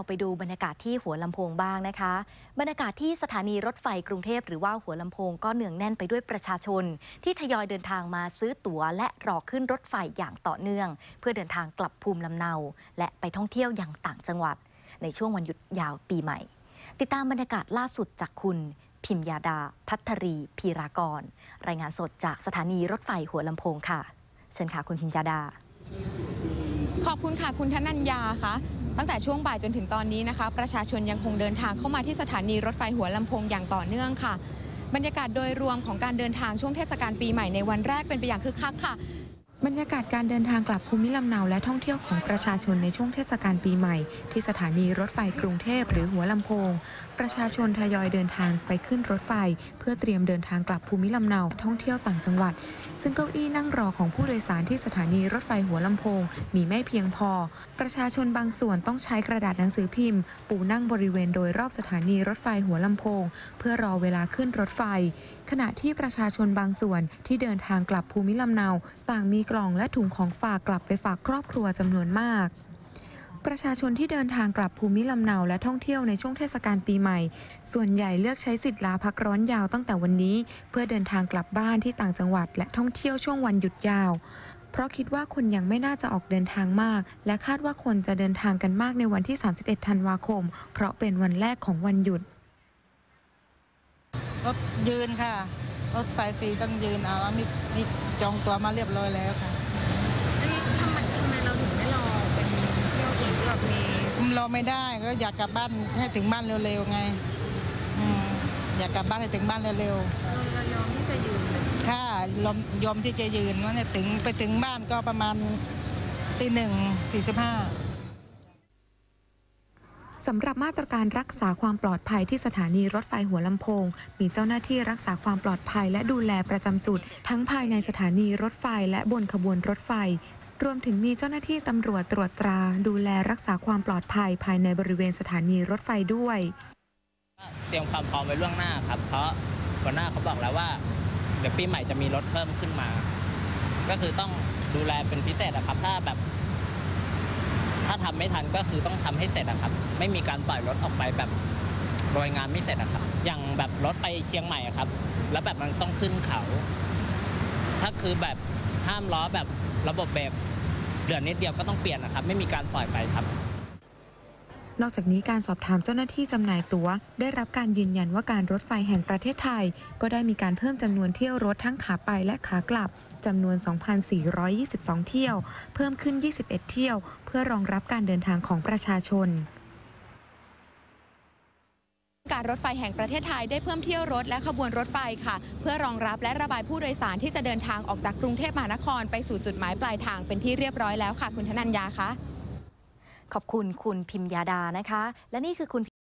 ไปดูบรรยากาศที่หัวลำโพงบ้างนะคะบรรยากาศที่สถานีรถไฟกรุงเทพหรือว่าหัวลำโพงก็เนืองแน่นไปด้วยประชาชนที่ทยอยเดินทางมาซื้อตั๋วและรอขึ้นรถไฟอย่างต่อเนื่องเพื่อเดินทางกลับภูมิลำเนาและไปท่องเที่ยวยังต่างจังหวัดในช่วงวันหยุดยาวปีใหม่ติดตามบรรยากาศล่าสุดจากคุณพิมยาดาภัทรีพีรากรรายงานสดจากสถานีรถไฟหัวลำโพงค่ะเชิญค่ะคุณพิมยาดาขอบคุณค่ะคุณธนัญญาค่ะตั้งแต่ช่วงบ่ายจนถึงตอนนี้นะคะประชาชนยังคงเดินทางเข้ามาที่สถานีรถไฟหัวลำโพงอย่างต่อเนื่องค่ะบรรยากาศโดยรวมของการเดินทางช่วงเทศกาลปีใหม่ในวันแรกเป็นไปอย่างคึกคักค่ะบรรยากาศการเดินทางกลับภูมิลำเนาและท่องเที่ยวของประชาชนในช่วงเทศกาลปีใหม่ที่สถานีรถไฟกรุงเทพหรือหัวลำโพงประชาชนทยอยเดินทางไปขึ้นรถไฟเพื่อเตรียมเดินทางกลับภูมิลำเนาท่องเที่ยวต่างจังหวัดซึ่งเก้าอี้นั่งรอของผู้โดยสารที่สถานีรถไฟหัวลำโพงมีไม่เพียงพอประชาชนบางส่วนต้องใช้กระดาษหนังสือพิมพ์ปูนั่งบริเวณโดยรอบสถานีรถไฟหัวลำโพงเพื่อรอเวลาขึ้นรถไฟขณะที่ประชาชนบางส่วนที่เดินทางกลับภูมิลำเนาต่างมีกล่องและถุงของฝากกลับไปฝากครอบครัวจำนวนมากประชาชนที่เดินทางกลับภูมิลำเนาและท่องเที่ยวในช่วงเทศกาลปีใหม่ส่วนใหญ่เลือกใช้สิทธิ์ลาพักร้อนยาวตั้งแต่วันนี้เพื่อเดินทางกลับบ้านที่ต่างจังหวัดและท่องเที่ยวช่วงวันหยุดยาวเพราะคิดว่าคนยังไม่น่าจะออกเดินทางมากและคาดว่าคนจะเดินทางกันมากในวันที่31ธันวาคมเพราะเป็นวันแรกของวันหยุดรถยืนค่ะรถไฟฟรีต้องยืนเอามีจองตั๋วมาเรียบร้อยแล้วค่ะทำไมเราถึงไม่รอเป็นเที่ยวอื่นที่แบบมีรอไม่ได้ก็อยากกลับบ้านให้ถึงบ้านเร็วๆไงอยากกลับบ้านให้ถึงบ้านเร็วๆเรายอมที่จะยืนค่ะยอมที่จะยืนว่าเนี่ยไปถึงบ้านก็ประมาณ1:45 สำหรับมาตรการรักษาความปลอดภัยที่สถานีรถไฟหัวลำโพงมีเจ้าหน้าที่รักษาความปลอดภัยและดูแลประจำจุดทั้งภายในสถานีรถไฟและบนขบวนรถไฟรวมถึงมีเจ้าหน้าที่ตำรวจตรวจตราดูแลรักษาความปลอดภัยภายในบริเวณสถานีรถไฟด้วยเตรียมความพร้อมไว้ล่วงหน้าครับเพราะหัวหน้าเขาบอกแล้วว่าเดี๋ยวปีใหม่จะมีรถเพิ่มขึ้นมาก็คือต้องดูแลเป็นพิเศษนะครับถ้าทำไม่ทันก็คือต้องทำให้เสร็จนะครับไม่มีการปล่อยรถออกไปแบบโดยงานไม่เสร็จนะครับอย่างแบบรถไปเชียงใหม่ครับแล้วแบบมันต้องขึ้นเขาถ้าคือแบบห้ามล้อแบบระบบแบบเดือนนิดเดียวก็ต้องเปลี่ยนนะครับไม่มีการปล่อยไปครับนอกจากนี้การสอบถามเจ้าหน้าที่จำหน่ายตั๋วได้รับการยืนยันว่าการรถไฟแห่งประเทศไทยก็ได้มีการเพิ่มจำนวนเที่ยวรถทั้งขาไปและขากลับจำนวน 2,422 เที่ยวเพิ่มขึ้น21เที่ยวเพื่อรองรับการเดินทางของประชาชนการรถไฟแห่งประเทศไทยได้เพิ่มเที่ยวรถและขบวนรถไฟค่ะเพื่อรองรับและระบายผู้โดยสารที่จะเดินทางออกจากกรุงเทพมหานครไปสู่จุดหมายปลายทางเป็นที่เรียบร้อยแล้วค่ะคุณธนัญญาคะขอบคุณคุณพิมยาดานะคะและนี่คือคุณ